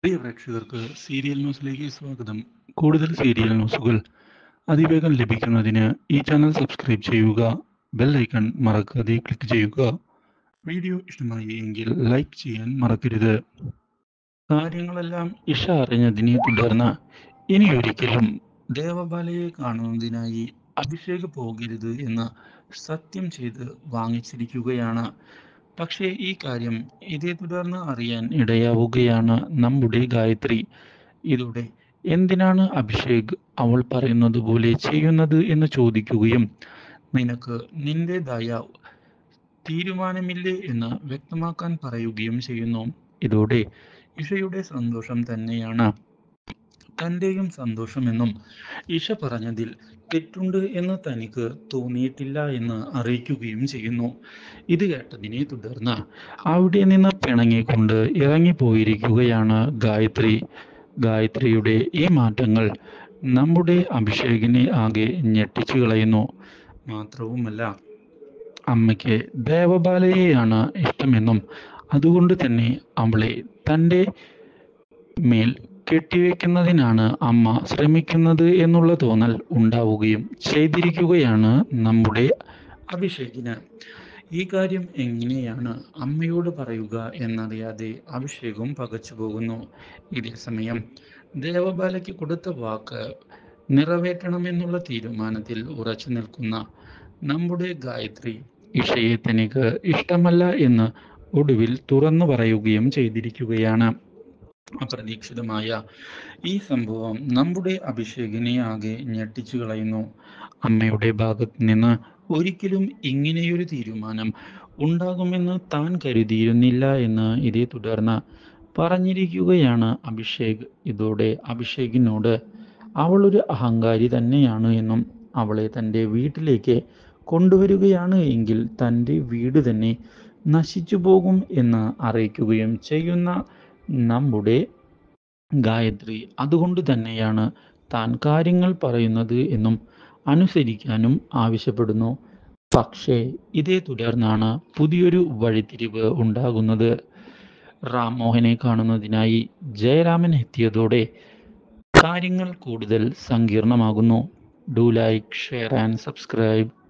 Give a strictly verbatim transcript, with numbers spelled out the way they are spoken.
പ്രിയ പ്രേക്ഷകർക്ക് സീരിയൽ ന്യൂസിലേക്ക് സ്വാഗതം. കൂടുതൽ സീരിയൽ ന്യൂസുകൾ അതിവേഗം ലഭിക്കുന്നതിന് ഈ ചാനൽ സബ്സ്ക്രൈബ് ചെയ്യുക. ബെൽ ഐക്കൺ മറക്കാതെ ക്ലിക്ക് ചെയ്യുക. വീഡിയോ ഇഷ്ടമായി എങ്കിൽ ലൈക്ക് ചെയ്യാൻ മറക്കരുത്. കാര്യങ്ങളെല്ലാം ഇഷ അറിഞ്ഞതിനെ തുടർന്ന് ഇനിയൊരിക്കലും ദേവബാലയെ കാണുന്നതിനായി അഭിഷേക് പോകരുത് എന്ന് സത്യം ചെയ്ത് വാങ്ങിച്ചിരിക്കുകയാണ്. പക്ഷേ ഈ കാര്യം ഇതേ തുടർന്ന് അറിയാൻ ഇടയാവുകയാണ് നമ്മുടെ ഗായത്രി. ഇതോടെ എന്തിനാണ് അഭിഷേക് അവൾ പറയുന്നത് പോലെ ചെയ്യുന്നത് എന്ന് ചോദിക്കുകയും നിനക്ക് നിന്റേതായ തീരുമാനമില്ലേ എന്ന് വ്യക്തമാക്കാൻ പറയുകയും ചെയ്യുന്നു. ഇതോടെ ഇഷയുടെ സന്തോഷം തന്നെയാണ് തൻ്റെയും സന്തോഷമെന്നും ഇഷ പറഞ്ഞതിൽ തെറ്റുണ്ട് എന്ന് തനിക്ക് തോന്നിയിട്ടില്ല എന്ന് അറിയിക്കുകയും ചെയ്യുന്നു. ഇത് കേട്ടതിനെ തുടർന്ന് അവിടെ നിന്ന് പിണങ്ങിക്കൊണ്ട് ഇറങ്ങിപ്പോയിരിക്കുകയാണ് ഗായത്രി. ഗായത്രിയുടെ ഈ മാറ്റങ്ങൾ നമ്മുടെ അഭിഷേകിനെ ആകെ ഞെട്ടിച്ചു കളയുന്നു. മാത്രവുമല്ല, അമ്മയ്ക്ക് ദേവബാലയെയാണ് ഇഷ്ടമെന്നും അതുകൊണ്ട് തന്നെ അവളെ തൻ്റെ മേൽ കെട്ടിവെക്കുന്നതിനാണ് അമ്മ ശ്രമിക്കുന്നത് എന്നുള്ള തോന്നൽ ഉണ്ടാവുകയും ചെയ്തിരിക്കുകയാണ് നമ്മുടെ അഭിഷേകിന്. ഈ കാര്യം എങ്ങനെയാണ് അമ്മയോട് പറയുക എന്നറിയാതെ അഭിഷേകും പകച്ചു പോകുന്നു. ഇതേ സമയം ദേവബാലയ്ക്ക് കൊടുത്ത വാക്ക് നിറവേറ്റണമെന്നുള്ള തീരുമാനത്തിൽ ഉറച്ചു നിൽക്കുന്ന നമ്മുടെ ഗായത്രി ഇഷയെ തനിക്ക് ഇഷ്ടമല്ല എന്ന് ഒടുവിൽ തുറന്നു പറയുകയും ചെയ്തിരിക്കുകയാണ്. അപ്രതീക്ഷിതമായ ഈ സംഭവം നമ്മുടെ അഭിഷേകിനെ ആകെ ഞെട്ടിച്ചു കളയുന്നു. അമ്മയുടെ ഭാഗത്ത് നിന്ന് ഒരിക്കലും ഇങ്ങനെയൊരു തീരുമാനം ഉണ്ടാകുമെന്ന് താൻ കരുതിയിരുന്നില്ല എന്ന് ഇതേ തുടർന്ന് പറഞ്ഞിരിക്കുകയാണ് അഭിഷേക്. ഇതോടെ അഭിഷേകിനോട് അവൾ ഒരു അഹങ്കാരി തന്നെയാണ് എന്നും അവളെ തൻ്റെ വീട്ടിലേക്ക് കൊണ്ടുവരികയാണ് എങ്കിൽ തൻ്റെ വീട് തന്നെ നശിച്ചു പോകും എന്ന് അറിയിക്കുകയും ചെയ്യുന്ന നമ്മുടെ ഗായത്രി അതുകൊണ്ട് തന്നെയാണ് താൻ കാര്യങ്ങൾ പറയുന്നത് എന്നും അനുസരിക്കാനും ആവശ്യപ്പെടുന്നു. പക്ഷേ ഇതേ തുടർന്നാണ് പുതിയൊരു വഴിത്തിരിവ് ഉണ്ടാകുന്നത്. റാം മോഹനെ കാണുന്നതിനായി ജയരാമൻ എത്തിയതോടെ കാര്യങ്ങൾ കൂടുതൽ സങ്കീർണമാകുന്നു. Do like, share and subscribe.